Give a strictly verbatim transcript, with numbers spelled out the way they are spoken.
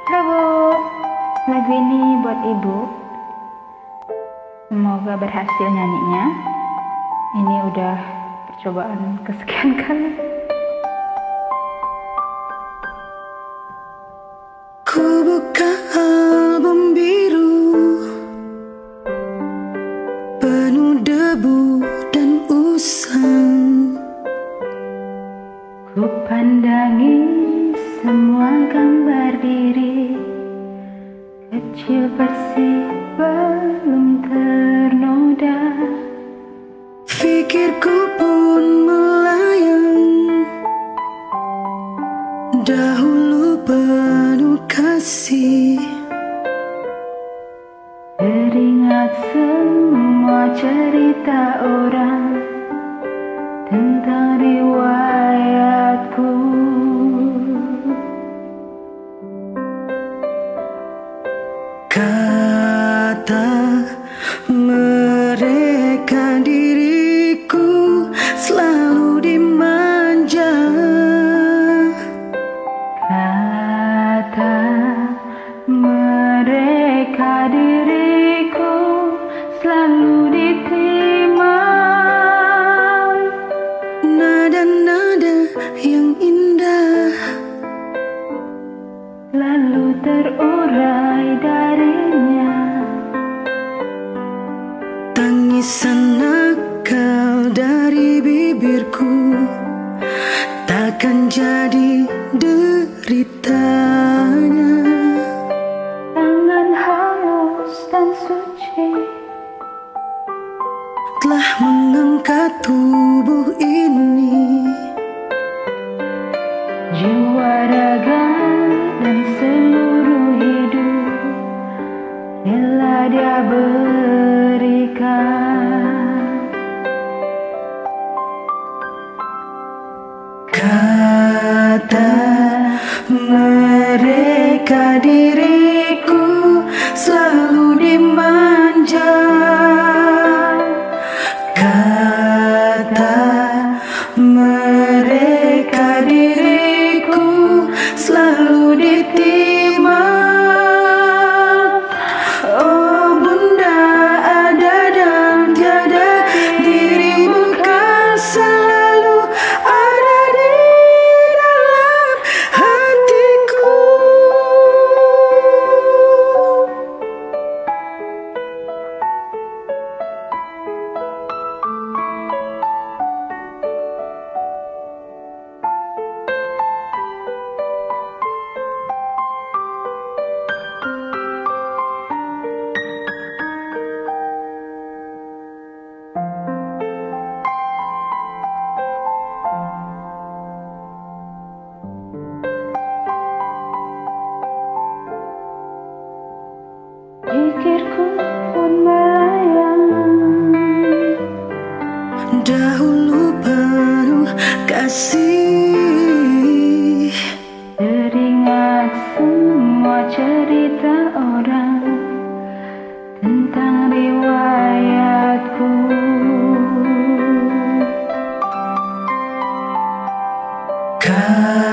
Halo, lagu ini buat ibu. Semoga berhasil nyanyinya. Ini udah percobaan kesekian kali. Ku buka album biru penuh debu dan usang. Ku pandangi semua gambar diri kecil bersih belum ternoda. Pikirku pun melayang, dahulu penuh kasih. Teringat semua cerita orang tentang riwayatku. Kata mereka diriku selalu dimanja. Kata mereka diriku selalu ditimang. Nada-nada yang indah lalu terurai darinya. Tangisan nakal dari bibirku takkan jadi deritanya. Tangan halus dan suci telah mengangkat tubuh ini. Jiwa, raga, dan seluruh hidup rela dia berikan. Kata mereka diriku selalu dimanja. Kata mereka diriku selalu ditimang. Oh bunda ada dan tiada, dirimu kan selalu ada di dalam hatiku. Pikirku pun melayang, Dahulu penuh kasih. teringat semua cerita orang tentang riwayatku. Kata